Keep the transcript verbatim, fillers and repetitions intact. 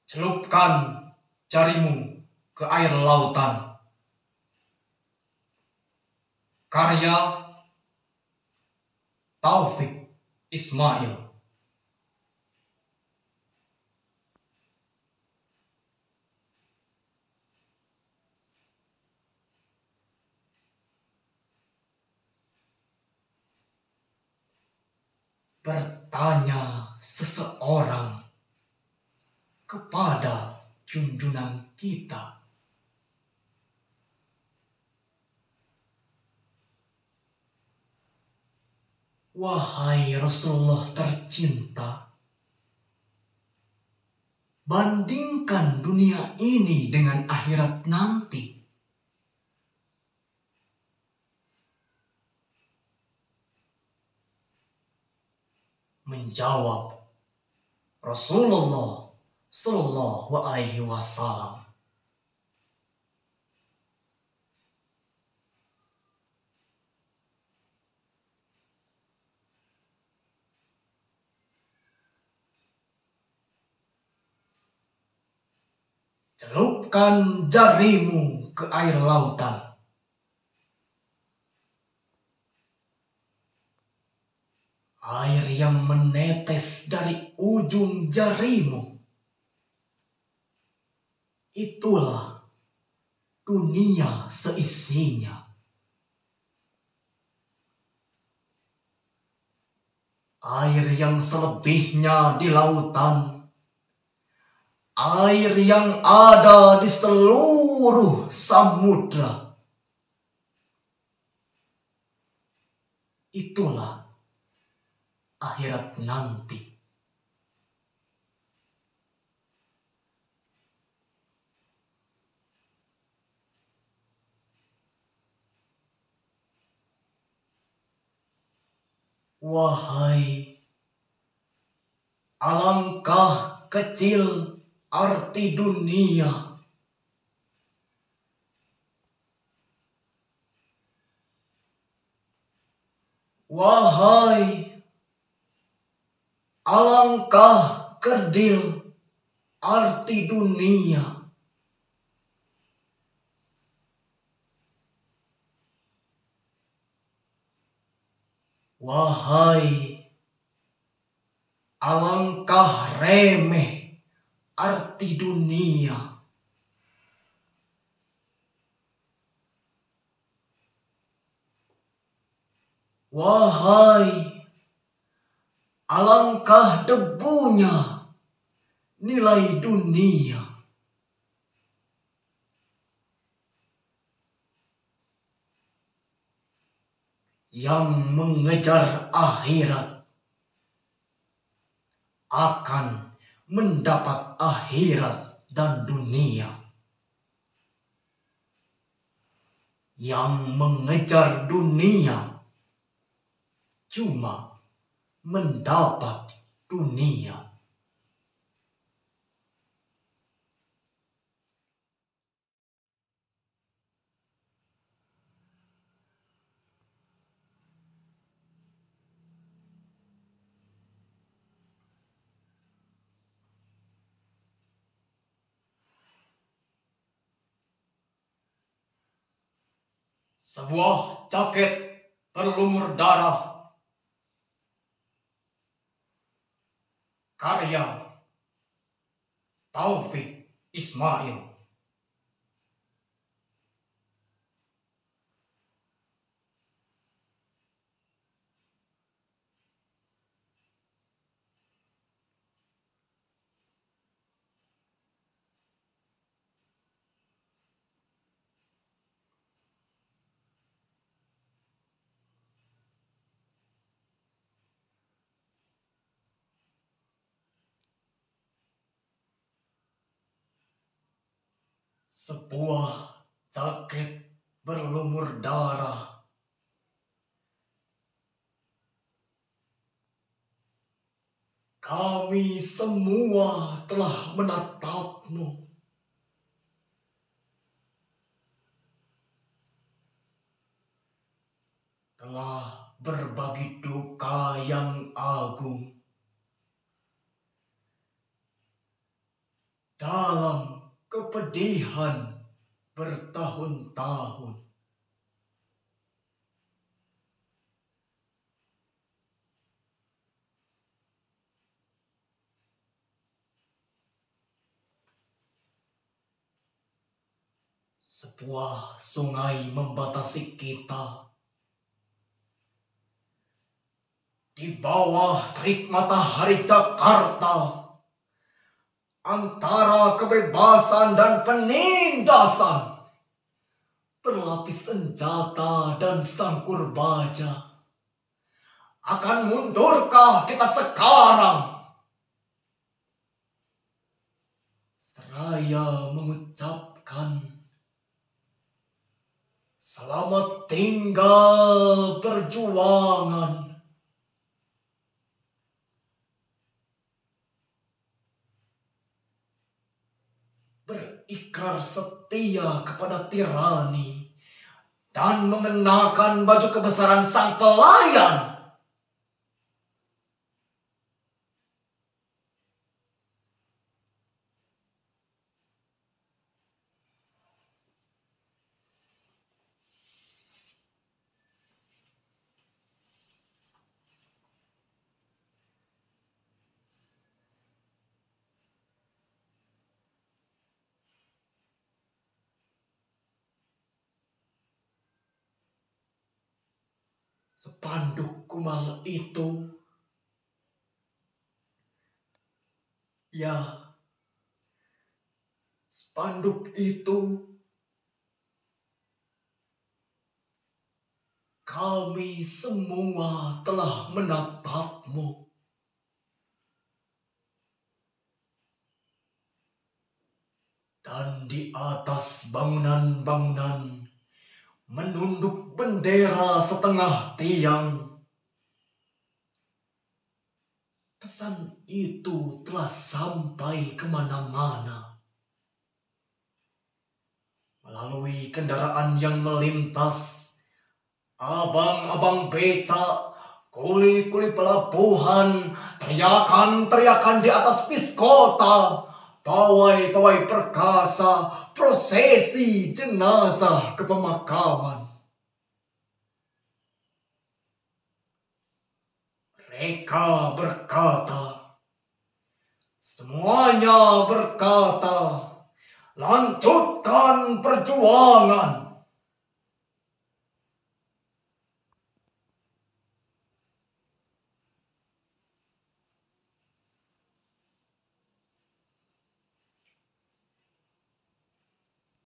Celupkan jarimu ke air lautan. Karya Taufik Ismail. Bertanya seseorang kepada junjungan kita, wahai Rasulullah tercinta, bandingkan dunia ini dengan akhirat nanti. Menjawab Rasulullah Sallallahu Alaihi Wasallam, celupkan jarimu ke air lautan. Air yang menetes dari ujung jarimu, itulah dunia seisinya. Air yang selebihnya di lautan, air yang ada di seluruh samudra, itulah akhirat nanti. Wahai, alangkah kecil arti dunia. Wahai, alangkah kerdil arti dunia. Wahai, alangkah remeh arti dunia. Wahai, alangkah debunya nilai dunia. Yang mengejar akhirat akan mendapat akhirat dan dunia. Yang mengejar dunia cuma mendapat dunia. Sebuah jaket berlumur darah, karya Taufik Ismail. Sebuah jaket berlumur darah, kami semua telah menatapmu. Telah berbagi duka yang agung. dalam kepedihan bertahun-tahun. Sebuah sungai membatasi kita. Di bawah terik matahari Jakarta, antara kebebasan dan penindasan, berlapis senjata dan sangkur baja. Akan mundurkah kita sekarang? Seraya mengucapkan selamat tinggal perjuangan. Berikrar setia kepada tirani dan mengenakan baju kebesaran sang pelayan. Spanduk kumal itu, ya, spanduk itu, kami semua telah menatapmu. Dan di atas bangunan-bangunan menunduk bendera setengah tiang. Pesan itu telah sampai kemana-mana. Melalui kendaraan yang melintas, abang-abang becak, kuli-kuli pelabuhan, teriakan-teriakan di atas bis kota, pawai-pawai perkasa, prosesi jenazah ke pemakaman. Mereka berkata, semuanya berkata, lanjutkan perjuangan.